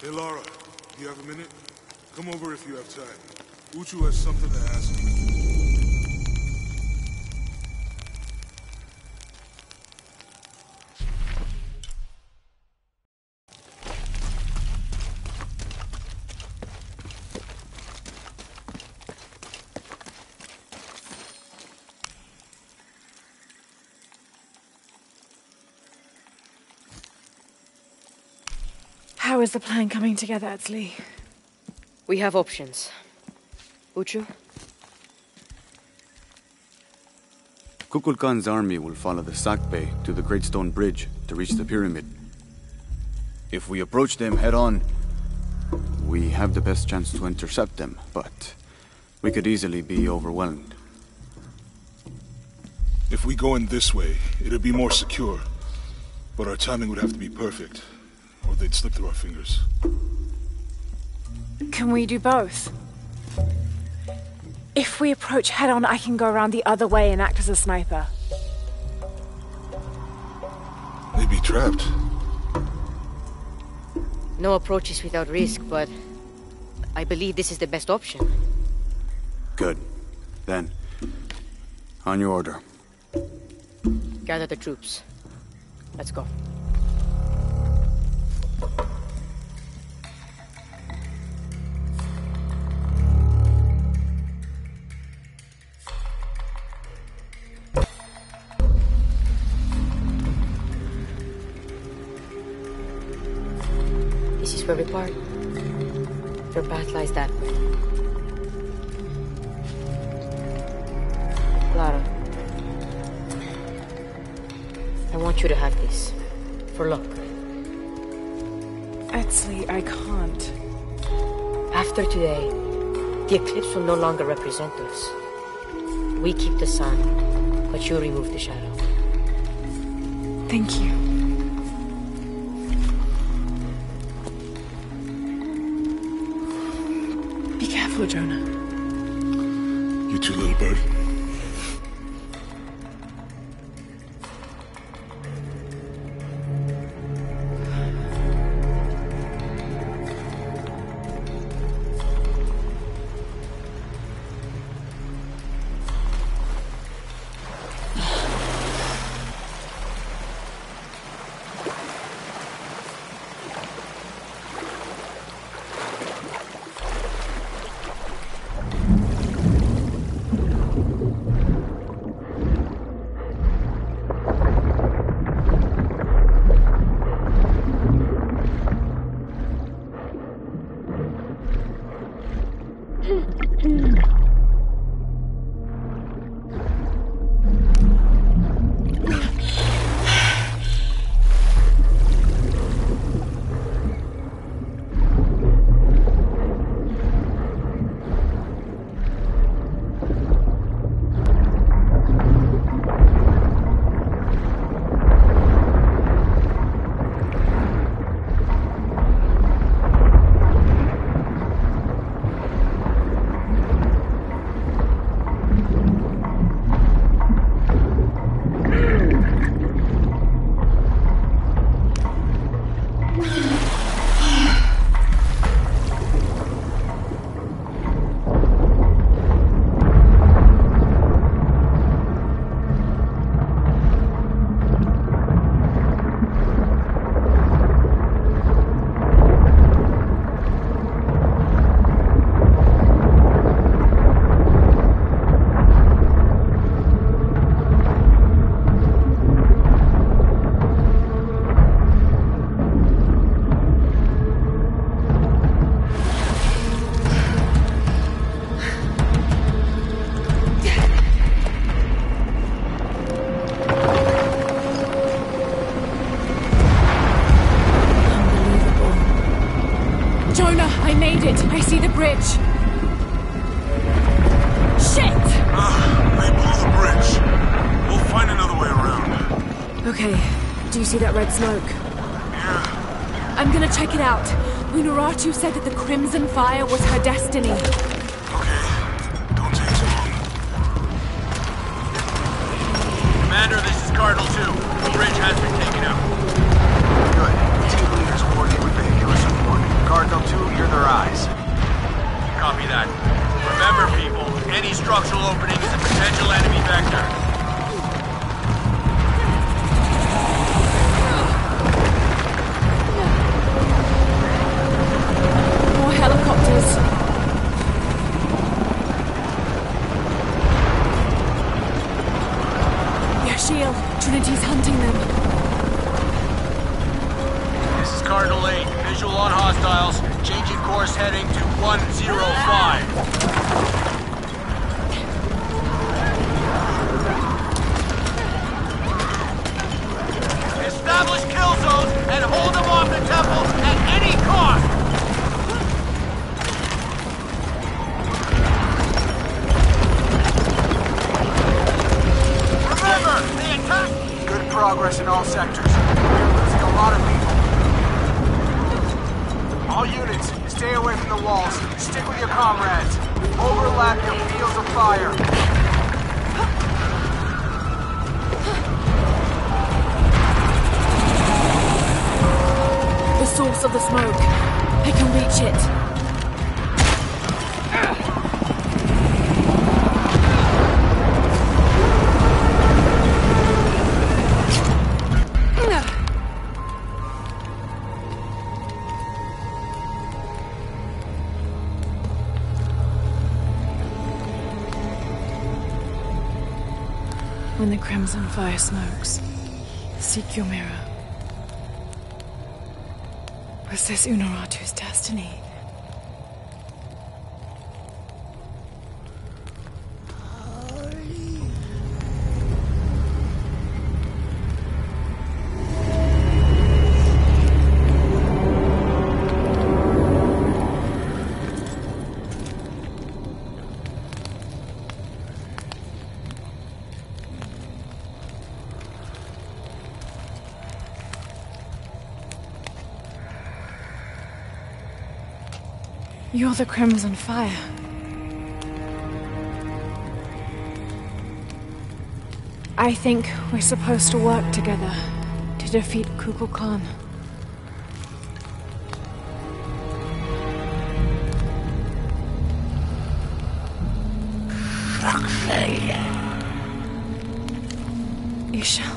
Hey, Lara, do you have a minute? Come over if you have time. Uchu has something to ask you. How is the plan coming together, Etzli? We have options. Uchu? Kukulkan's army will follow the Sakbe to the Great Stone Bridge to reach the pyramid. If we approach them head-on, we have the best chance to intercept them, but we could easily be overwhelmed. If we go in this way, it'd be more secure. But our timing would have to be perfect, or they'd slip through our fingers. Can we do both? If we approach head-on, I can go around the other way and act as a sniper. They'd be trapped. No approach is without risk, but I believe this is the best option. Good. Then, on your order. Gather the troops. Let's go. This is where we part. Your path lies that way. Lara, I want you to have this. For luck. Etzli, I can't. After today, the eclipse will no longer represent us. We keep the sun, but you remove the shadow. Thank you. Be careful, Jonah. You too, little bird. See that red smoke? Yeah. I'm gonna check it out. Unuratu said that the Crimson Fire was her destiny. Okay. Don't take too long. Commander, this is Cardinal 2. The bridge has been taken out. Good. Team leaders coordinate with vehicular support. shield. Trinity's hunting them. This is Cardinal 8. Visual on hostiles. Changing course heading to 105. Establish kill zones and hold them off the temple at any cost! Remember, the attack... Good progress in all sectors. We're losing a lot of people. All units, stay away from the walls. Stick with your comrades. Overlap your fields of fire. The source of the smoke. I can reach it. When the Crimson Fire smokes, seek your mirror. Was this Unuratu's destiny? You're the Crimson Fire. I think we're supposed to work together to defeat Kukulkan. You shall.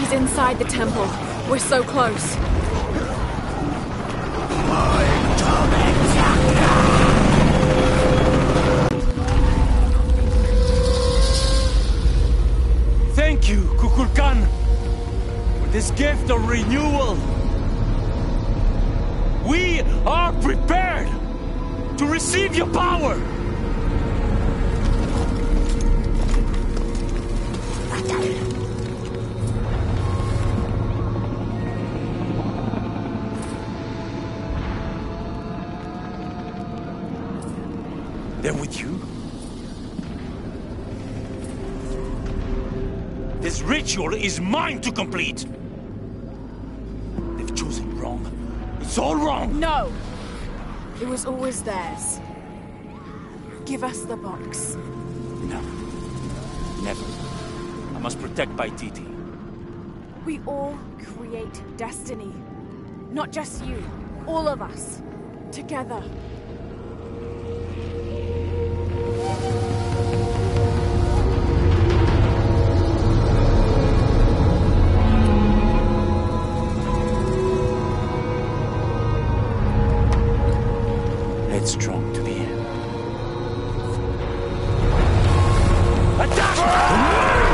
He's inside the temple. We're so close. Thank you, Kukulkan, for this gift of renewal. We are prepared to receive your power. They're with you? This ritual is mine to complete! They've chosen wrong. It's all wrong! No! It was always theirs. Give us the box. No. Never. I must protect Paititi. We all create destiny. Not just you. All of us. Together. Headstrong to the end. Attack!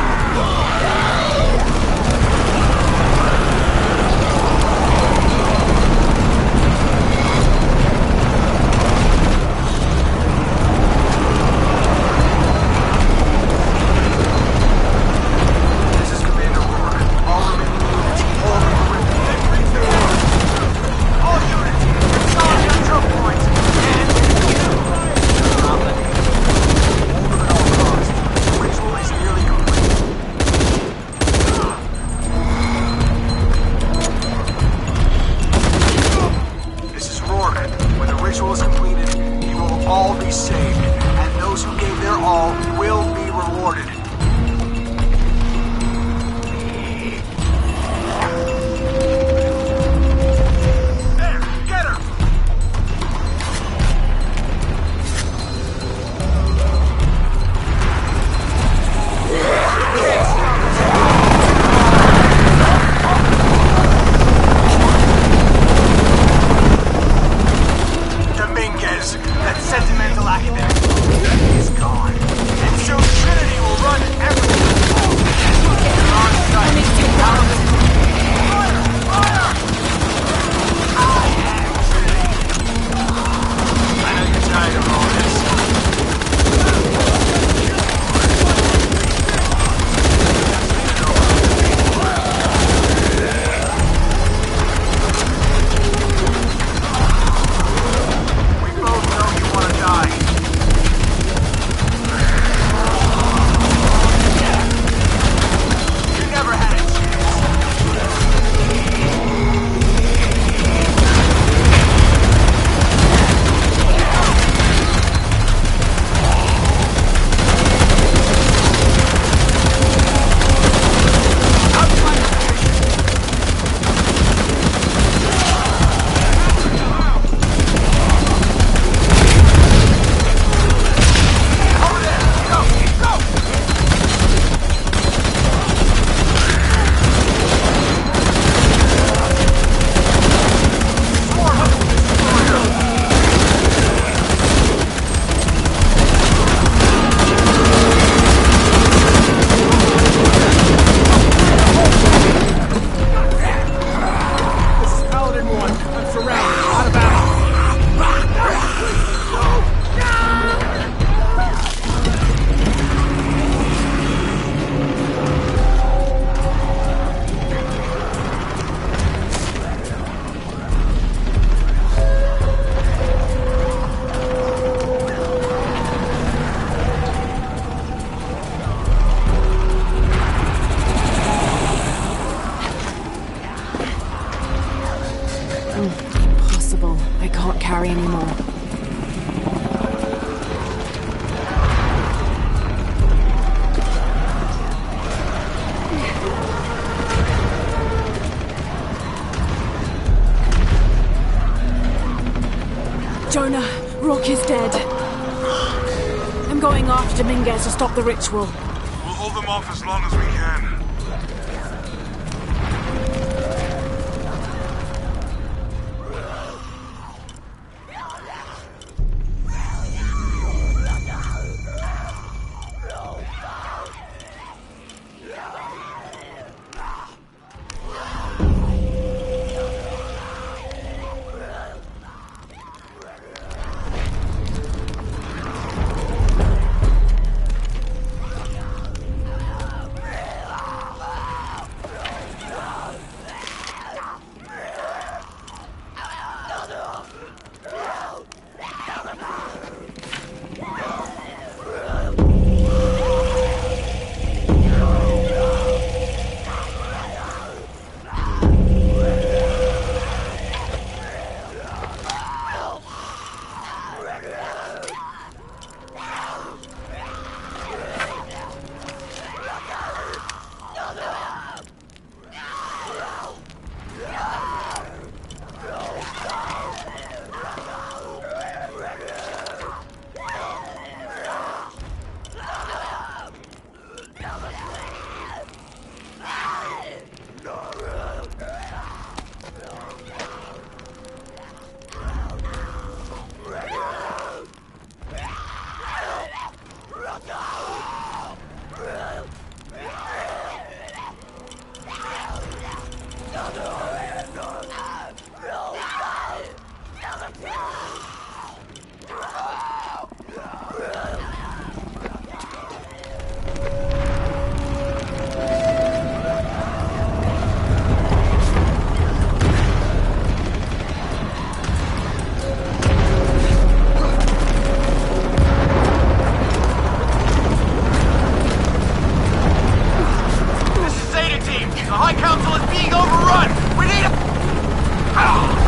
carry anymore. Jonah, Rock is dead. I'm going after Dominguez to stop the ritual. We'll hold them off as long as we can. Council is being overrun! We need a...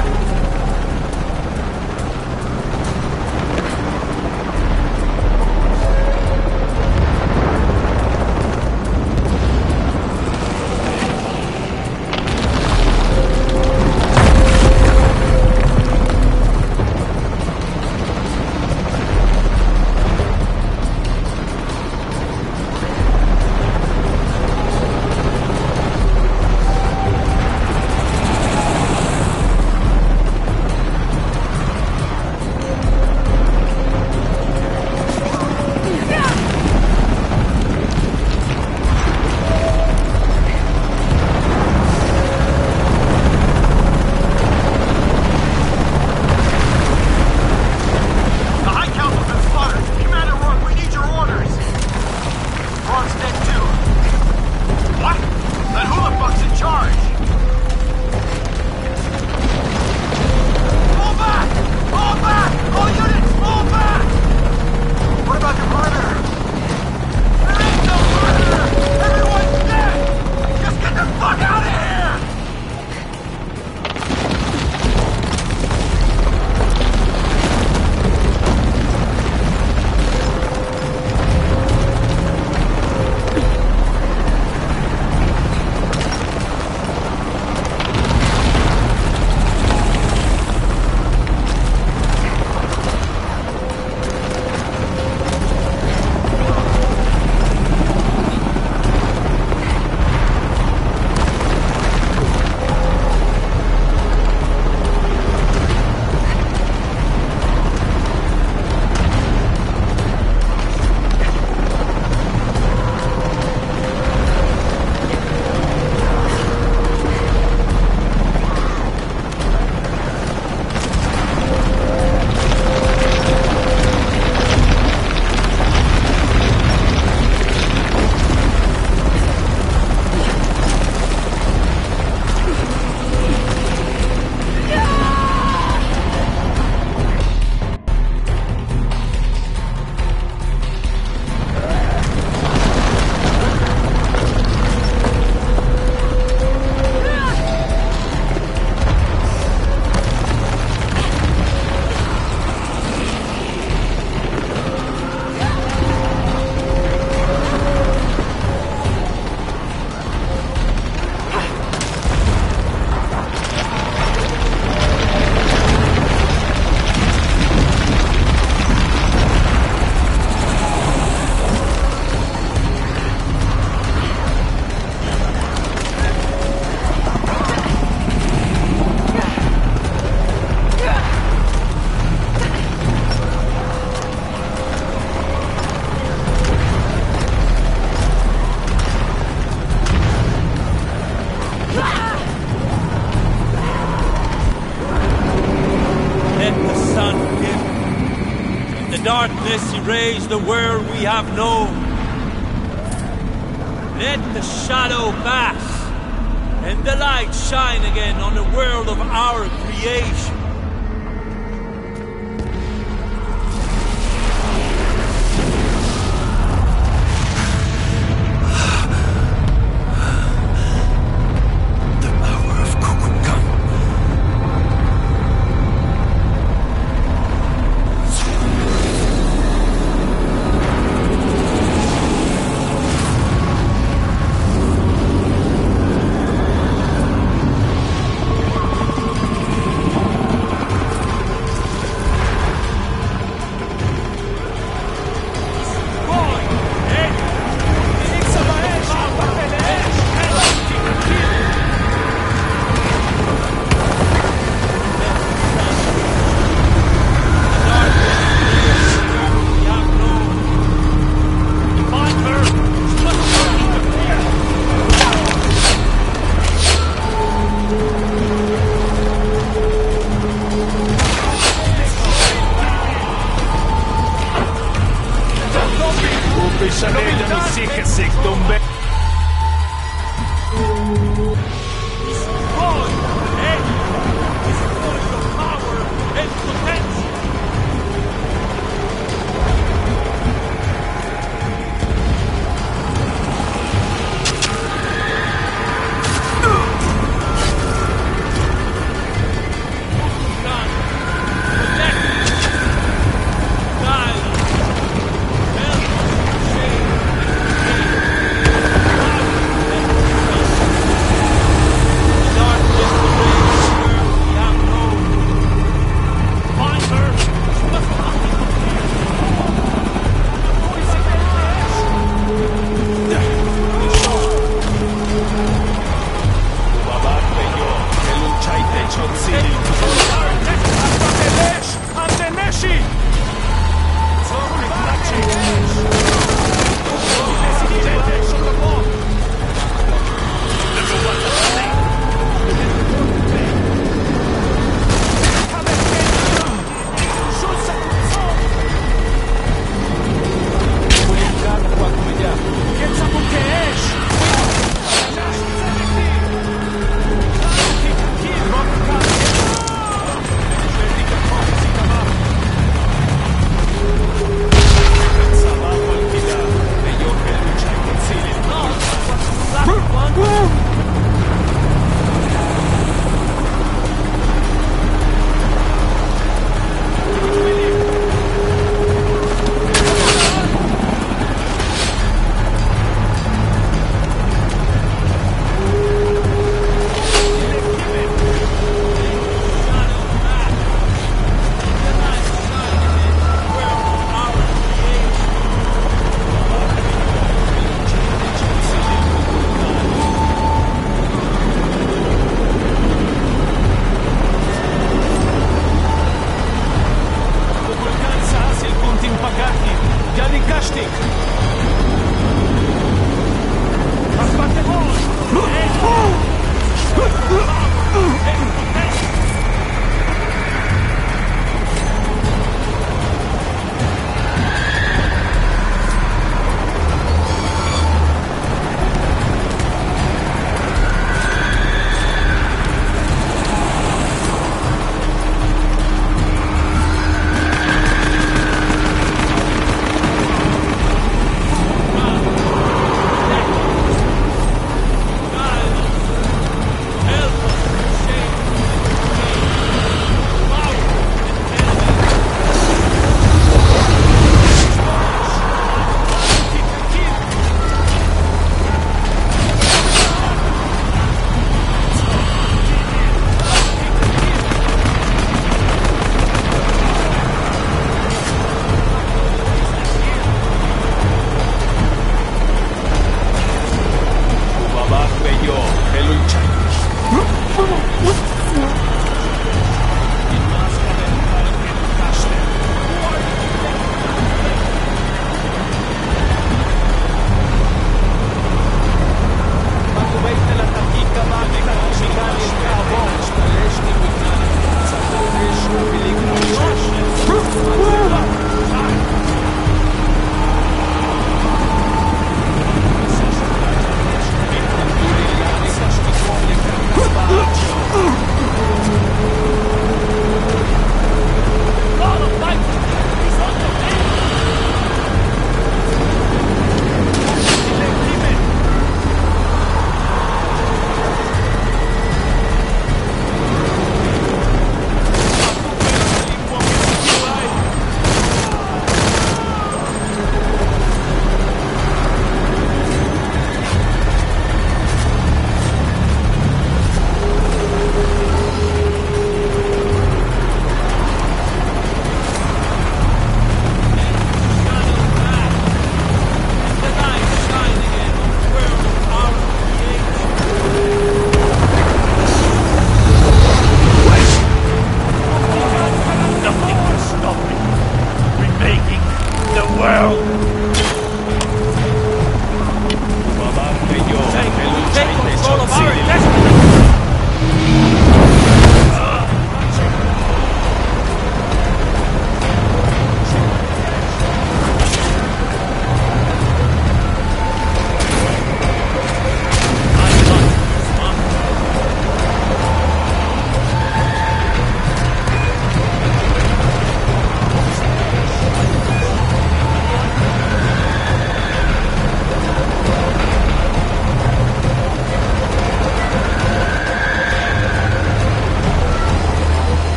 darkness erase the world we have known. Let the shadow pass, and the light shine again on the world of our creation.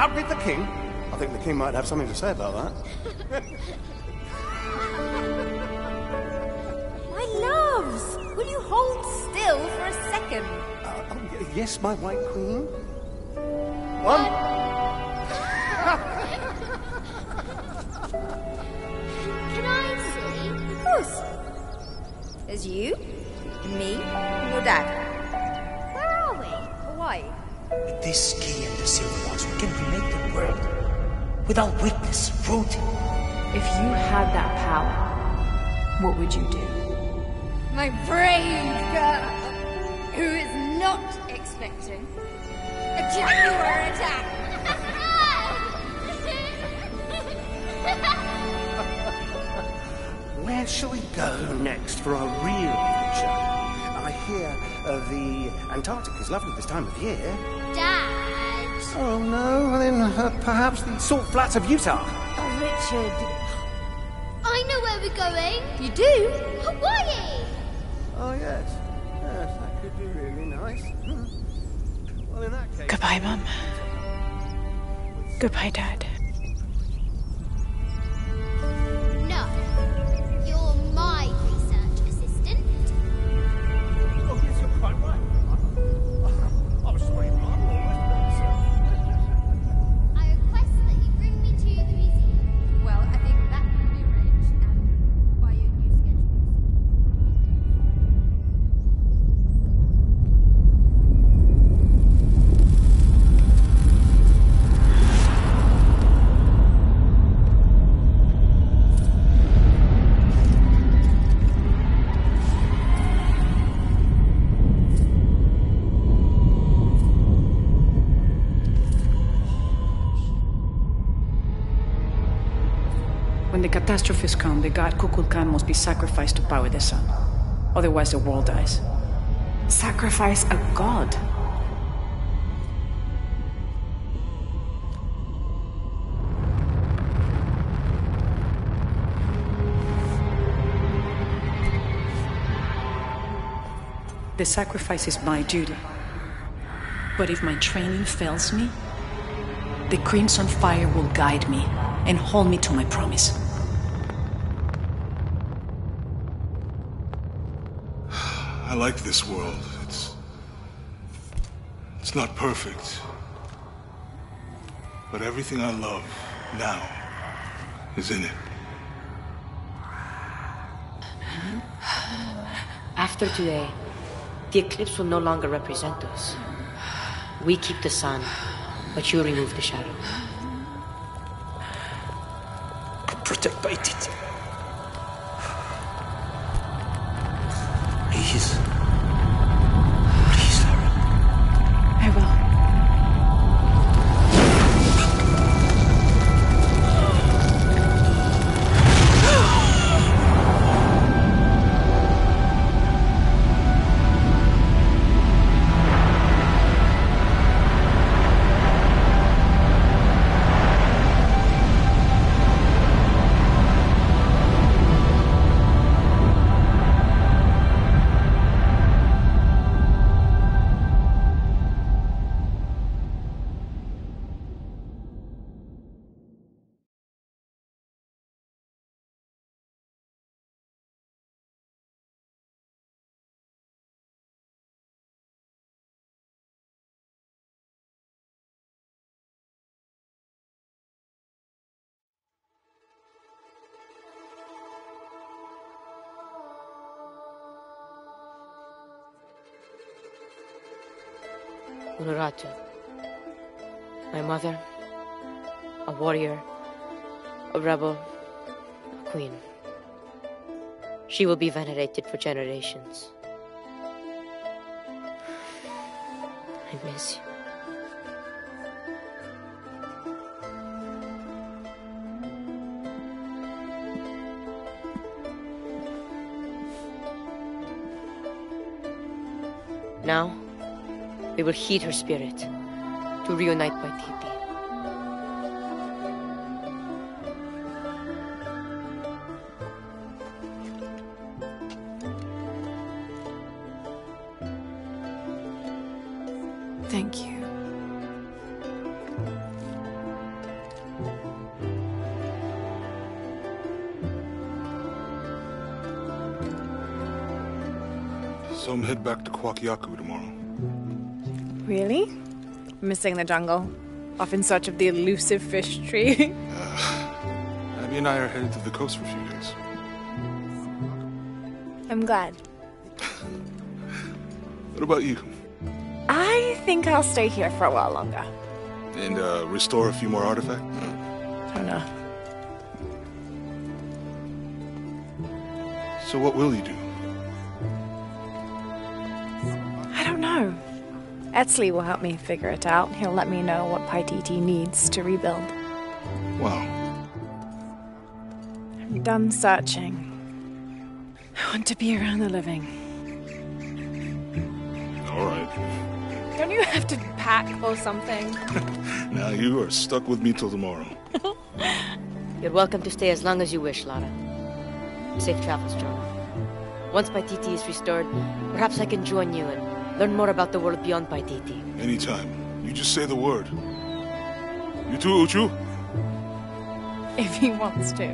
Outbid the king? I think the king might have something to say about that. My loves, will you hold still for a second? Yes, my white queen. One. Can I see? Of course. There's you, and me, and your dad. Where are we? Hawaii. With this key and the silver ones, we can remake the world. Without witness, rooting. If you had that power, what would you do? My brave girl, who is not expecting a Jaguar attack. Where shall we go next for our real adventure? I hear the Antarctic is lovely this time of year. Dad. Oh no, well then perhaps the salt flats of Utah. Oh, Richard. I know where we're going. You do? Hawaii. Oh yes, yes, that could be really nice. Well, in that case. Goodbye, Mum. Goodbye, Dad. No. You're my research assistant. Oh yes, you're quite right. I was sorry, Mum. I request that you bring me to the museum. Well, I think that can be arranged by your new schedule. When the catastrophes come, the god Kukulkan must be sacrificed to power the sun. Otherwise, the world dies. Sacrifice a god? The sacrifice is my duty. But if my training fails me, the Crimson Fire will guide me and hold me to my promise. I like this world. It's not perfect. But everything I love now is in it. After today, the eclipse will no longer represent us. We keep the sun, but you remove the shadow. Protect Baitit. Please. Please, Lara. I will. Unuratu. My mother, a warrior, a rebel, a queen. She will be venerated for generations. I miss you. Now, we will heed her spirit to reunite Paititi. Thank you. Some head back to Kwakiaku tomorrow. Really? Missing the jungle? Off in search of the elusive fish tree? Abby and I are headed to the coast for a few days. I'm glad. What about you? I think I'll stay here for a while longer. And restore a few more artifacts? I don't know. So what will you do? I don't know. Etzli will help me figure it out. He'll let me know what Paititi needs to rebuild. Wow. I'm done searching. I want to be around the living. All right. Don't you have to pack or something? Now you are stuck with me till tomorrow. You're welcome to stay as long as you wish, Lara. Safe travels, Jonah. Once Paititi is restored, perhaps I can join you and learn more about the world beyond Paititi. Anytime. You just say the word. You too, Uchu? If he wants to.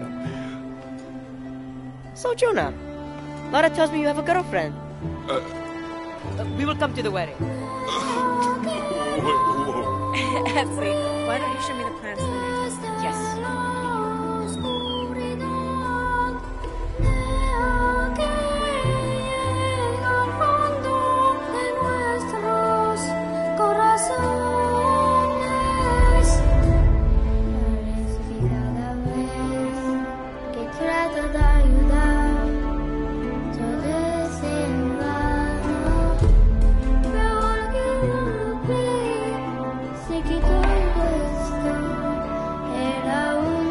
So, Jonah, Lara tells me you have a girlfriend. We will come to the wedding. Etzli, why don't you show me the plans for the new testament? Yes. Se quitó el vestido, era un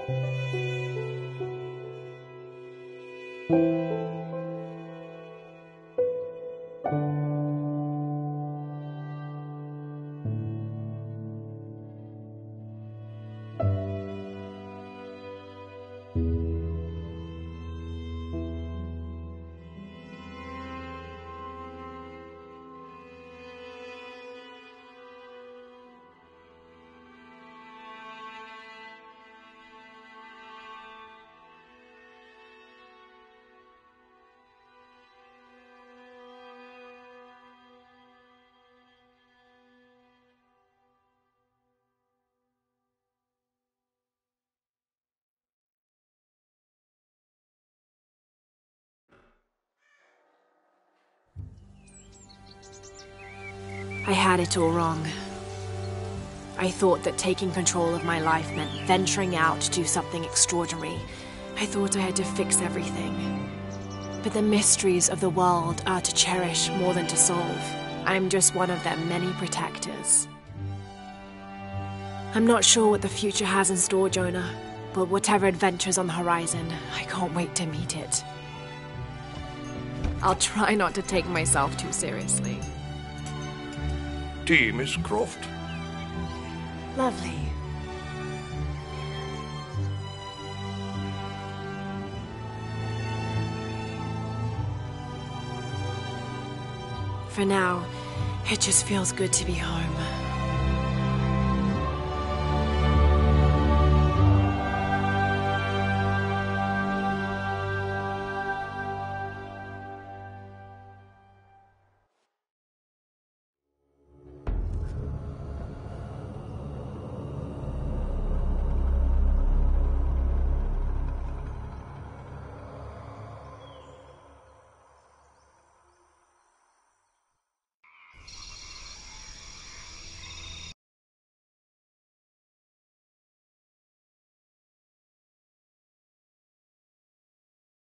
I had it all wrong. I thought that taking control of my life meant venturing out to do something extraordinary. I thought I had to fix everything. But the mysteries of the world are to cherish more than to solve. I'm just one of their many protectors. I'm not sure what the future has in store, Jonah, but whatever adventure's on the horizon, I can't wait to meet it. I'll try not to take myself too seriously. Tea, Miss Croft. Lovely. For now, it just feels good to be home.